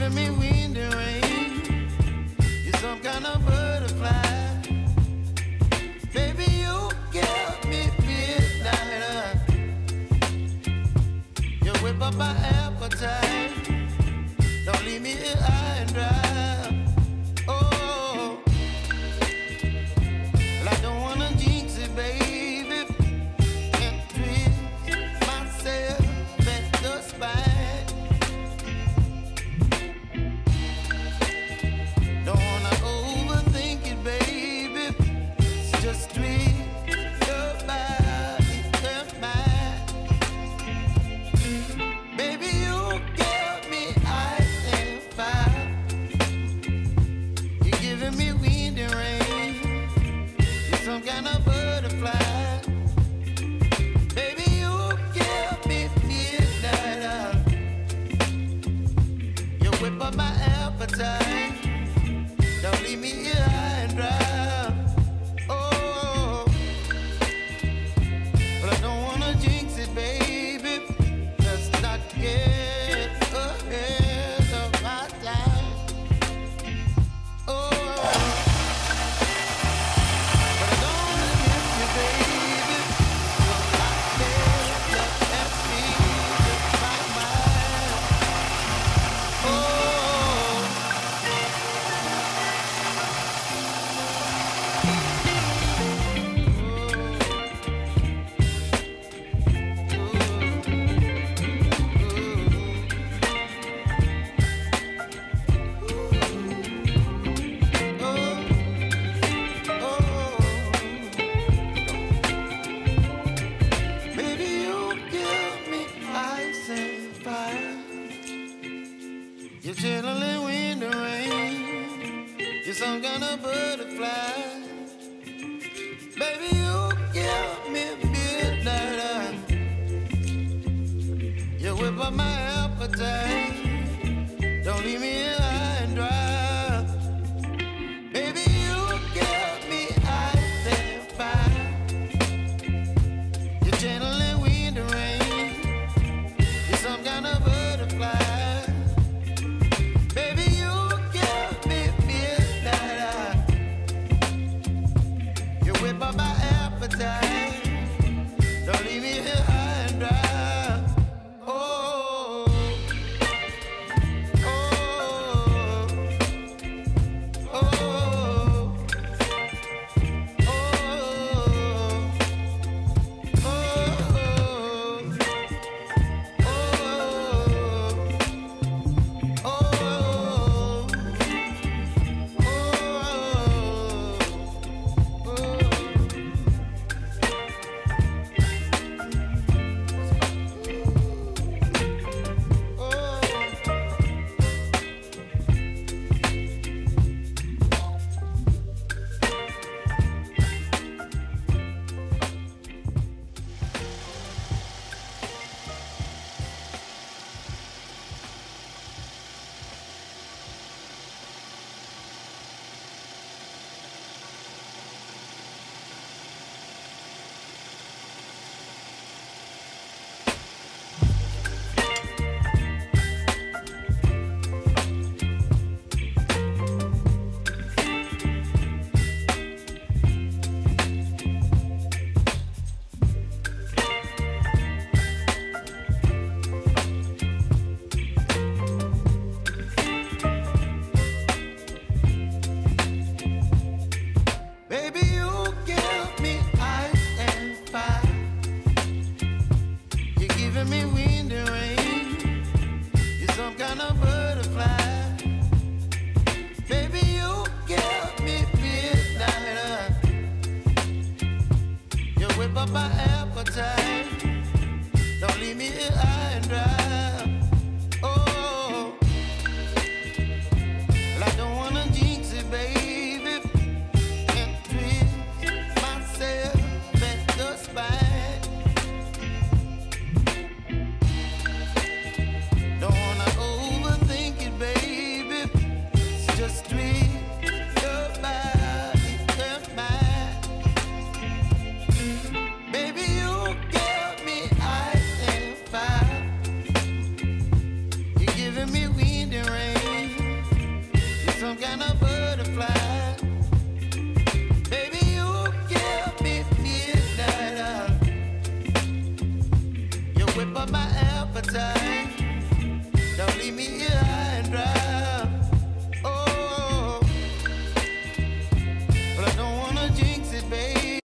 giving me wind and rain. You're some kind of butterfly. Baby, you give me midnight. You whip up my appetite. Don't leave me here high and dry. Oh, well, I don't wanna jinx it, baby. Can't twist myself at the spine. Don't wanna overthink it, baby. It's just twist your body and mine. Baby, you give me ice and fire. You're giving me wind and rain. You're some kind of butterfly. Baby, you give me midnight. You whip up my appetite. Don't leave me here high and dry. Oh, but I don't wanna jinx it, baby. Let's not get ahead of my time. Oh, but I don't wanna miss you, baby. You're like there, and me, just my mind. Oh. Baby, you give me ice and fire. You're chilling wind and rain. You're some kind of butterfly. Baby, you give me midnight. You whip up my appetite. Don't leave me here high and dry. Baby, you give me ice and fire. You're channeling wind and rain. You're some kind of butterfly. Baby, you give me midnight. You whip up my appetite. Don't leave me here high and dry. Oh, oh, my